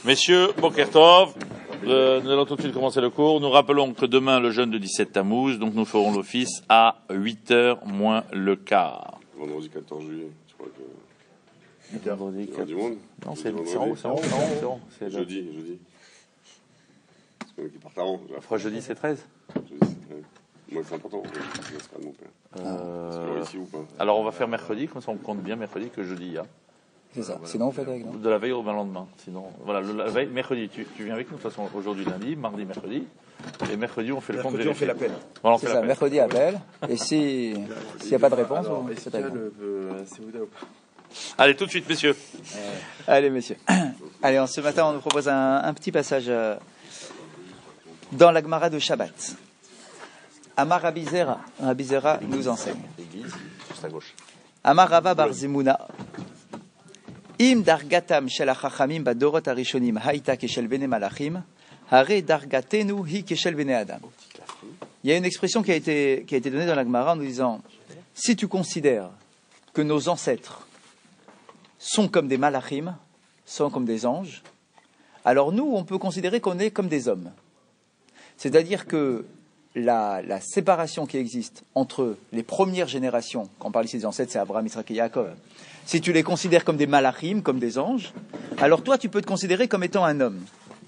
Messieurs, Boker Tov, nous allons tout de suite commencer le cours. Nous rappelons que demain, le jeûne de 17 Tammuz, donc nous ferons l'office à 8h moins le quart. Vendredi 14 juillet, je crois que... Vendredi Il y aura du monde. Non, c'est en haut. C'est Jeudi. C'est qui part avant. Après jeudi, c'est 13. Jeudi, c'est 13. Moi, c'est important. C'est ce de mon père. C'est ici ou pas? Alors, on va faire mercredi, comme ça on compte bien mercredi que jeudi il y a. C'est ça. Sinon, on fait avec, non? De la veille au lendemain. Sinon, voilà, la veille, mercredi, tu viens avec nous. De toute façon, aujourd'hui, lundi, mardi, mercredi. Et mercredi, on fait le compte. On fait l'appel. Voilà, c'est ça, mercredi, appel. Et s'il n'y a pas de réponse, on fait avec. Allez, tout de suite, messieurs. Allez, messieurs. Allez, ce matin, on nous propose un petit passage dans la Gemara de Shabbat. Amar Rabbi Zera. Rabbi Zera nous enseigne. L'église, sur sa gauche. Amar Rava bar Zimuna. Im dargatam shel hachachamim badorot harishonim haïta keshel bene malachim, hare dargatenu hi keshel bene adam. Il y a une expression qui a été donnée dans la Gemara en nous disant, si tu considères que nos ancêtres sont comme des malachim, sont comme des anges, alors nous, on peut considérer qu'on est comme des hommes. C'est-à-dire que la séparation qui existe entre les premières générations, quand on parle ici des ancêtres, c'est Abraham, Yitzhak et Yaakov, si tu les considères comme des malachim, comme des anges, alors toi, tu peux te considérer comme étant un homme.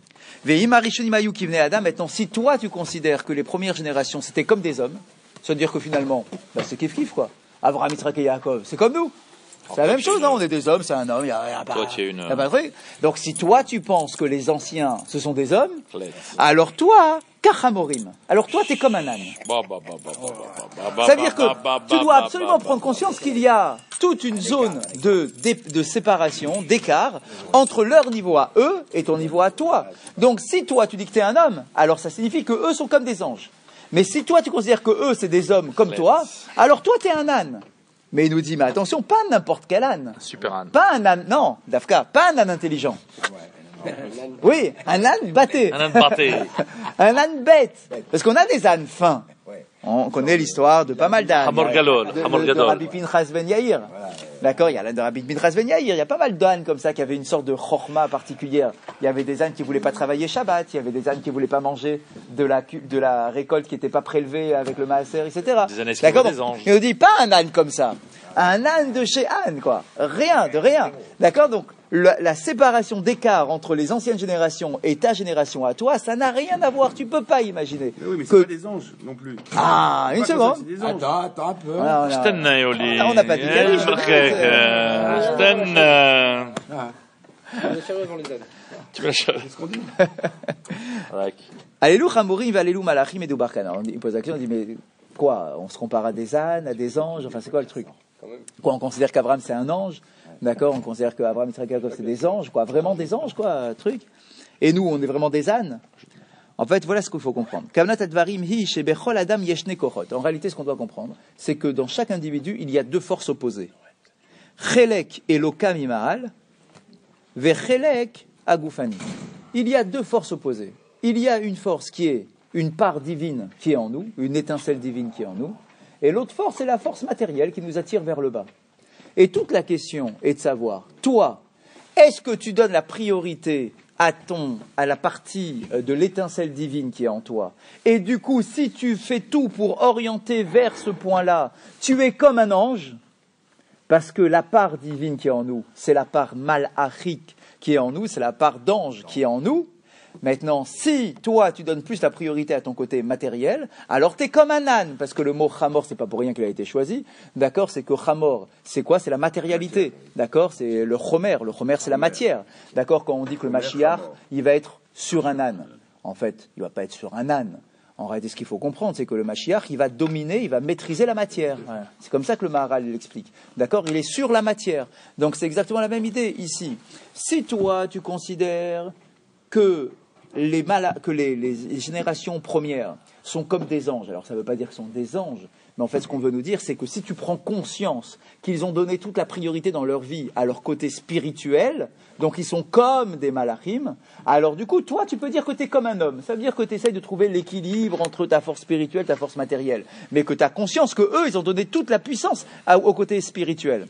Maintenant, si toi, tu considères que les premières générations, c'était comme des hommes, ça veut dire que finalement, c'est kiff-kiff, quoi. Abraham, Yitzhak et Yaakov, c'est comme nous. C'est la même chose, non? On est des hommes, c'est un homme, il y a pas de truc. Donc, si toi, tu penses que les anciens, ce sont des hommes, alors toi, kachamorim. Alors toi, t'es comme un âne. Ça veut dire que tu dois absolument prendre conscience qu'il y a toute une zone de séparation, d'écart, entre leur niveau à eux et ton niveau à toi. Donc, si toi, tu dis que t'es un homme, alors ça signifie que eux sont comme des anges. Mais si toi, tu considères que eux, c'est des hommes comme toi, alors toi, t'es un âne. Mais il nous dit, mais attention, pas n'importe quel âne. Super âne. Pas un âne, non, Dafka, pas un âne intelligent. Oui, un âne batté. Un âne batté. Un âne bête. Parce qu'on a des ânes fins. On connaît l'histoire de pas mal d'ânes. Hamor Gadol. De Rabbi Pinchas ben Yair. D'accord, il y a l'âne de Rabbi Pinchas ben Yair. Il y a pas mal d'ânes comme ça qui avaient une sorte de chorma particulière. Il y avait des ânes qui voulaient pas travailler Shabbat. Il y avait des ânes qui voulaient pas manger de la récolte qui n'était pas prélevée avec le maaser, etc. Des ânes D'accord, des anges. Il nous dit pas un âne comme ça. Un âne de chez âne, quoi. Rien, de rien. D'accord, donc la séparation d'écart entre les anciennes générations et ta génération à toi, ça n'a rien à voir. Tu peux pas imaginer. Mais oui, mais c'est pas des anges non plus. Ah, une seconde. Attends un peu. Voilà, on n'a pas dit Kalish. Tu vas chercher. C'est ce qu'on dit. Allélu Chamorim, Allélu Malachim et Doubarkana. Il pose la question, il dit, mais quoi? On se compare à des ânes, à des anges? Enfin, c'est quoi le truc? Quoi, on considère qu'Abraham c'est un ange? D'accord, on considère qu'Abraham et Jacob c'est des anges, quoi, vraiment des anges, quoi, truc. Et nous, on est vraiment des ânes. En fait, voilà ce qu'il faut comprendre. En réalité, ce qu'on doit comprendre, c'est que dans chaque individu, il y a deux forces opposées. Chelek Elokam Imaal, Vechelek Agufani. Il y a deux forces opposées. Il y a une force qui est une part divine qui est en nous, une étincelle divine qui est en nous, et l'autre force, c'est la force matérielle qui nous attire vers le bas. Et toute la question est de savoir, toi, est-ce que tu donnes la priorité à la partie de l'étincelle divine qui est en toi? Et du coup, si tu fais tout pour orienter vers ce point-là, tu es comme un ange, parce que la part divine qui est en nous, c'est la part malachique qui est en nous, c'est la part d'ange qui est en nous. Maintenant, si toi, tu donnes plus la priorité à ton côté matériel, alors tu es comme un âne, parce que le mot chamor, c'est pas pour rien qu'il a été choisi, d'accord? C'est que chamor, c'est quoi? C'est la matérialité, d'accord? C'est le chomer c'est la matière, d'accord? Quand on dit que le Mashiach, il va être sur un âne, en fait, il va pas être sur un âne. En réalité, ce qu'il faut comprendre, c'est que le Mashiach, il va dominer, il va maîtriser la matière. Ouais. C'est comme ça que le Maharal l'explique. D'accord? Il est sur la matière. Donc c'est exactement la même idée ici. Si toi, tu considères que les générations premières sont comme des anges. Alors ça ne veut pas dire qu'ils sont des anges, mais en fait ce qu'on veut nous dire, c'est que si tu prends conscience qu'ils ont donné toute la priorité dans leur vie à leur côté spirituel, donc ils sont comme des malachim, alors du coup toi tu peux dire que tu es comme un homme. Ça veut dire que tu essayes de trouver l'équilibre entre ta force spirituelle et ta force matérielle, mais que tu as conscience que eux ils ont donné toute la puissance au côté spirituel.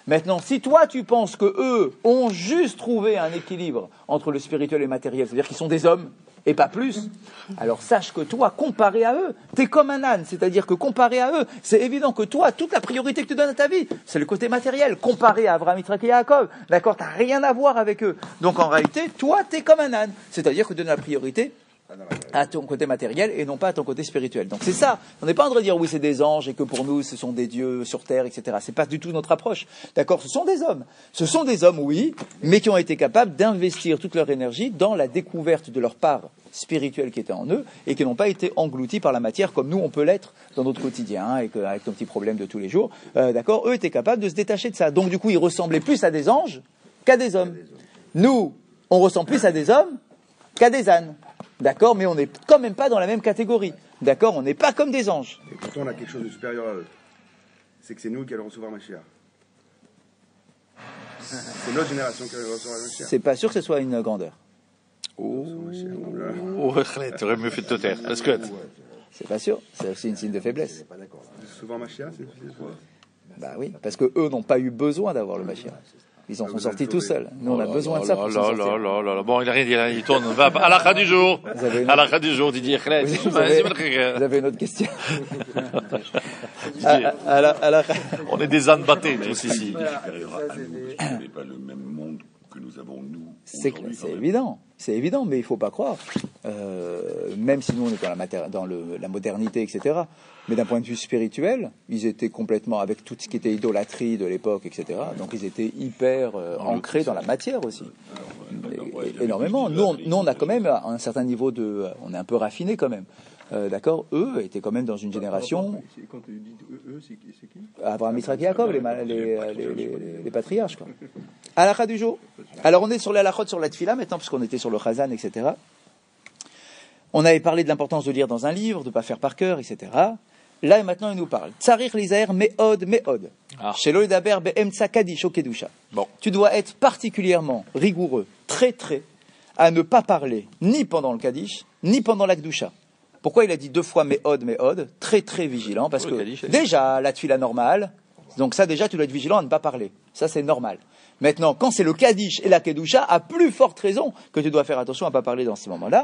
Maintenant, si toi tu penses que eux ont juste trouvé un équilibre entre le spirituel et le matériel, c'est-à-dire qu'ils sont des hommes et pas plus, alors sache que toi, comparé à eux, t'es comme un âne, c'est-à-dire que comparé à eux, c'est évident que toi, toute la priorité que tu donnes à ta vie, c'est le côté matériel, comparé à Abraham, Yitzhak et Yaakov, d'accord, t'as rien à voir avec eux. Donc en réalité, toi, t'es comme un âne, c'est-à-dire que tu donnes la priorité à ton côté matériel et non pas à ton côté spirituel. Donc c'est ça. On n'est pas en train de dire oui c'est des anges et que pour nous ce sont des dieux sur terre, etc. C'est pas du tout notre approche. D'accord? Ce sont des hommes. Ce sont des hommes, oui, mais qui ont été capables d'investir toute leur énergie dans la découverte de leur part spirituelle qui était en eux et qui n'ont pas été engloutis par la matière comme nous on peut l'être dans notre quotidien et avec nos petits problèmes de tous les jours. D'accord? Eux étaient capables de se détacher de ça. Donc du coup ils ressemblaient plus à des anges qu'à des hommes. Nous, on ressemble plus à des hommes qu'à des ânes. D'accord, mais on n'est quand même pas dans la même catégorie. D'accord, on n'est pas comme des anges. Et pourtant, on a quelque chose de supérieur à eux. C'est que c'est nous qui allons recevoir Mashiach. C'est notre génération qui allons recevoir Mashiach. C'est pas sûr que ce soit une grandeur. Oh, tu aurais mieux fait de te taire. Est-ce que C'est pas sûr. C'est aussi une signe de faiblesse. Souvent Mashiach, c'est Bah oui, parce que eux n'ont pas eu besoin d'avoir le Mashiach. Ils en sont sortis tout seuls. Nous, on a besoin de ça pour s'en sortir. Bon, il n'a rien dit, là, il tourne. Va à la fin du jour. À la fin du jour, Didier. Vous avez une autre question? On est des ânes battés, tous ici. Ce n'est pas le même monde que nous avons, nous. C'est évident. C'est évident, mais il ne faut pas croire. Même si nous, on est dans la modernité, etc. Mais d'un point de vue spirituel, ils étaient complètement, avec tout ce qui était idolâtrie de l'époque, etc. Donc ils étaient hyper ancrés dans la matière aussi. Énormément. Nous, on a quand même un certain niveau on est un peu raffiné quand même. D'accord? Eux étaient quand même dans une génération. Quand tu dis eux, c'est qui? Abraham, Yitzhak et Yaakov, les patriarches, quoi. Halakha du jour. Alors on est sur l'halachot sur la tfila maintenant, parce qu'on était sur le chazan, etc. On avait parlé de l'importance de lire dans un livre, de ne pas faire par cœur, etc. Là et maintenant, il nous parle. Tsarir lizaer me'od. Shelo ledaber be'emtsa kadish o kedusha. Tu dois être particulièrement rigoureux, très, à ne pas parler ni pendant le kadish, ni pendant la kedusha. Pourquoi il a dit 2 fois me'od, très, vigilant, parce que déjà, la tfila normale, donc ça déjà, tu dois être vigilant à ne pas parler. Ça, c'est normal. Maintenant, quand c'est le Kaddish et la Kedusha, à plus forte raison que tu dois faire attention à ne pas parler dans ces moments-là.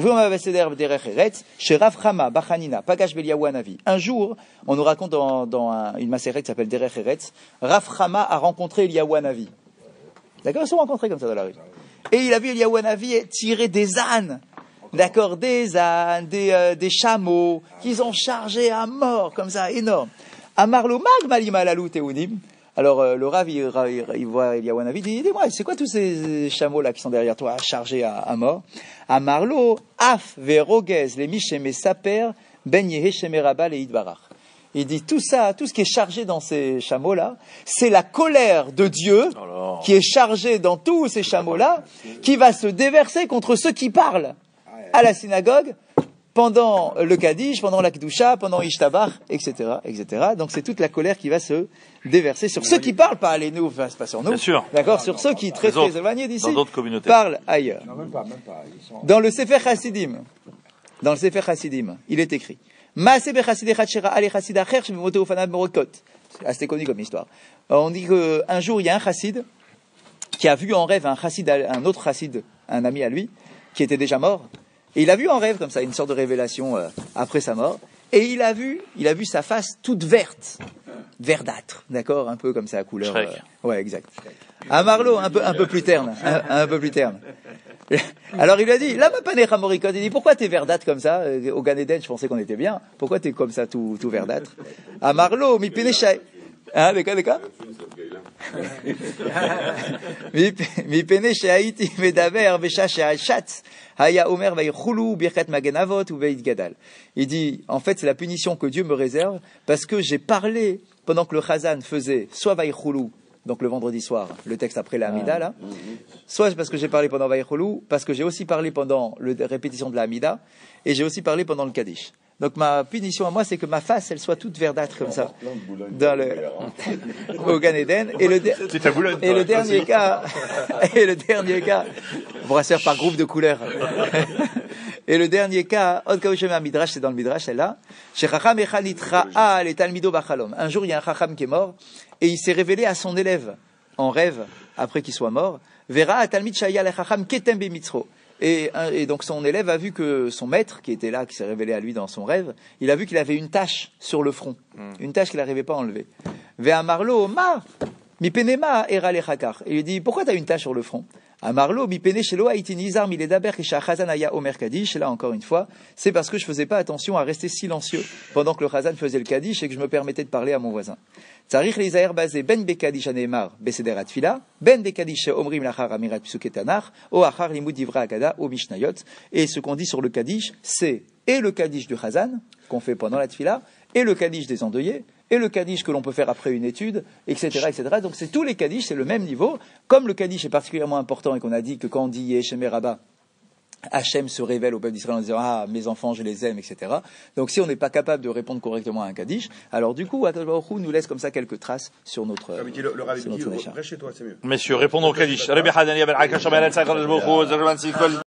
Un jour, on nous raconte dans une Maseret qui s'appelle Derech Eretz, Rav Chama a rencontré Eliyahu Hanavi. D'accord? Ils se sont rencontrés comme ça dans la rue. Et il a vu Eliyahu Hanavi tirer des ânes. D'accord? Des ânes, des chameaux, qu'ils ont chargés à mort, comme ça, énorme. Amarlo magmalima lalu teunim. Alors le Rav, il voit Eliyahu Hanavi, il dit, dis-moi, c'est quoi tous ces chameaux-là qui sont derrière toi, chargés à mort? Amarlo, af verogez, les michem saper, ben yeheshem rabal et idbarach. Il dit, tout ça, tout ce qui est chargé dans ces chameaux-là, c'est la colère de Dieu qui est chargée dans tous ces chameaux-là, qui va se déverser contre ceux qui parlent à la synagogue, pendant le Kaddish, pendant la Kedusha, pendant Ishtabach, etc., etc. Donc c'est toute la colère qui va se déverser sur ceux qui parlent, pas nous, enfin, c'est pas sur nous. Bien sûr. D'accord, sur ceux qui, très éloignés d'ici, dans d'autres communautés, parlent ailleurs. Non, même pas. Dans le Sefer Hasidim, il est écrit, c'était connu comme histoire. On dit qu'un jour, il y a un chassid qui a vu en rêve un autre chassid, un ami à lui, qui était déjà mort. Et il a vu en rêve, comme ça, une sorte de révélation après sa mort. Et il a vu sa face toute verte, verdâtre, d'accord, un peu comme ça, à couleur. Ouais, exact. Un Marlowe, un peu plus terne, un peu plus terne. Alors il lui a dit, là, ma panecha moricot, il dit, pourquoi t'es verdâtre comme ça? Au Gan Eden, je pensais qu'on était bien. Pourquoi t'es comme ça, tout verdâtre? À Marlowe, mi pénéchai. Hein, de quoi? Mi pénéchai haïti medaber, besha she'achatz. Il dit, en fait, c'est la punition que Dieu me réserve parce que j'ai parlé pendant que le Chazan faisait soit Vaïchoulou, donc le vendredi soir, le texte après la Hamida, là, soit parce que j'ai parlé pendant Vaïchoulou, parce que j'ai aussi parlé pendant la répétition de la Hamida, et j'ai aussi parlé pendant le Kaddish. Donc ma punition à moi, c'est que ma face, elle soit toute verdâtre comme ça, au Gan Eden. Et le dernier cas, on pourra se faire par groupe de couleurs. Et le dernier cas, Midrash, c'est dans le Midrash, celle-là. Un jour, il y a un chacham qui est mort, et il s'est révélé à son élève en rêve après qu'il soit mort. Vera atalmid shaya lechacham ketem bemitzro. Et donc son élève a vu que son maître, qui était là, qui s'est révélé à lui dans son rêve, il a vu qu'il avait une tache sur le front, une tache qu'il n'arrivait pas à enlever. Ve'amarlo ma mi penema era lechakar. Il lui dit, pourquoi tu as une tache sur le front? Amarlo mi pene shelo haiti nizar mi ledaber kisha chazan aya omer kadish. Et là encore une fois, c'est parce que je faisais pas attention à rester silencieux pendant que le chazan faisait le kadish et que je me permettais de parler à mon voisin. Tzarich lizaher bazé ben bekadish aneemar beseder atfila, ben bekadish omrim lachar amirat psuke tanach, o achar limud divra agada o mishnayot. Et ce qu'on dit sur le kadish, c'est et le kadish du chazan qu'on fait pendant la tfila, et le kadish des endeuillés, et le kadish que l'on peut faire après une étude, etc., etc. Donc c'est tous les kadish, c'est le même niveau. Comme le kadish est particulièrement important et qu'on a dit que quand on dit Yeshem Rabba, Hachem se révèle au peuple d'Israël en disant ah mes enfants je les aime, etc. Donc si on n'est pas capable de répondre correctement à un kadish, alors du coup Akadosh Baruch Hu nous laisse comme ça quelques traces sur notre Le rabbi dit, Neshama. reste chez toi, c'est mieux. Messieurs, répondons au Kaddish.